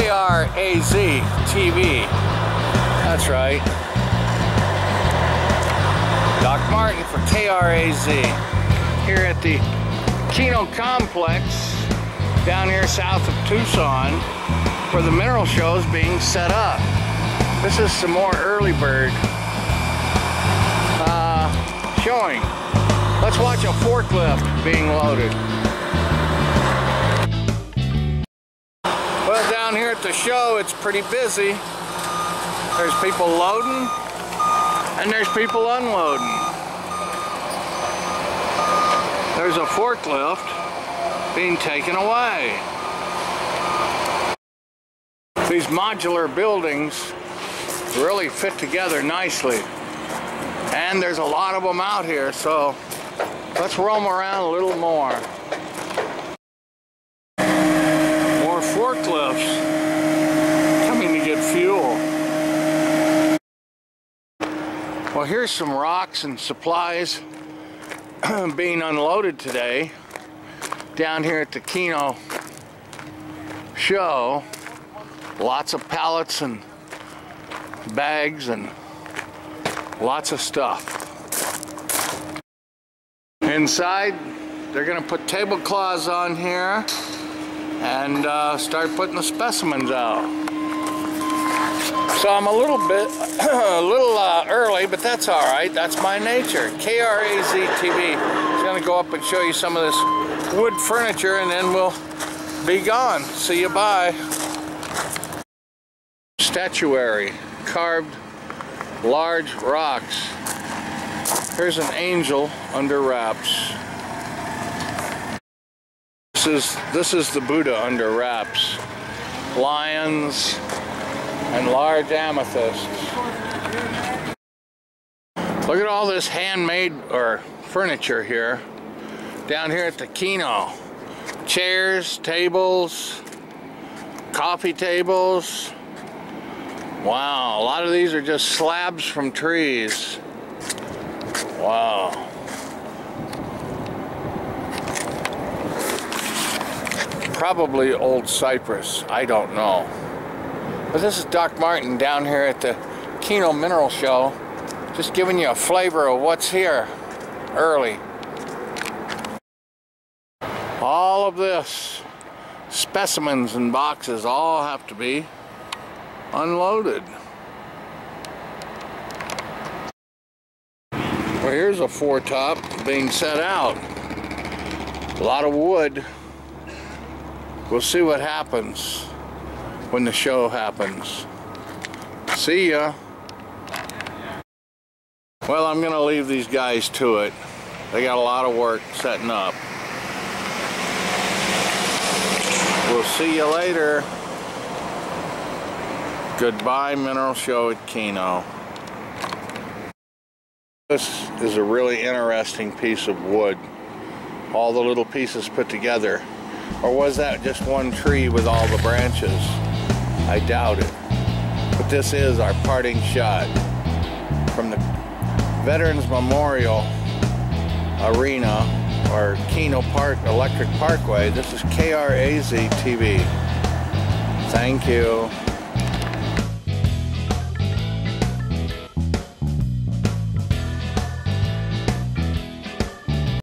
KRAZ TV. That's right. Doc Martin for KRAZ here at the Kino Complex down here south of Tucson, where the mineral show is being set up. This is some more early bird showing. Let's watch a forklift being loaded. Well, down here at the show, it's pretty busy. There's people loading and there's people unloading. There's a forklift being taken away. These modular buildings really fit together nicely. And there's a lot of them out here, so let's roam around a little more. More forklifts coming to get fuel. Well, here's some rocks and supplies being unloaded today down here at the Kino show. Lots of pallets and bags and lots of stuff. Inside, they're going to put tablecloths on here and start putting the specimens out. So I'm a little early, but that's all right. That's my nature. KRAZ TV is going to go up and show you some of this wood furniture, and then we'll be gone. See you, bye. Statuary, carved large rocks. Here's an angel under wraps. This is the Buddha under wraps. Lions and large amethysts. Look at all this handmade furniture here down here at the Kino. Chairs, tables, coffee tables. Wow, a lot of these are just slabs from trees. Wow. Probably old cypress, I don't know. But this is Doc Martin down here at the Kino Mineral Show, just giving you a flavor of what's here early. All of this, specimens and boxes, all have to be unloaded. Well, here's a foretop being set out. A lot of wood. We'll see what happens when the show happens. See ya. Well, I'm gonna leave these guys to it. They got a lot of work setting up. We'll see you later. Goodbye, Mineral Show at Kino. This is a really interesting piece of wood. All the little pieces put together. Or was that just one tree with all the branches? I doubt it. But this is our parting shot from the Veterans Memorial Arena, or Kino Park Electric Parkway. This is KRAZ TV. Thank you.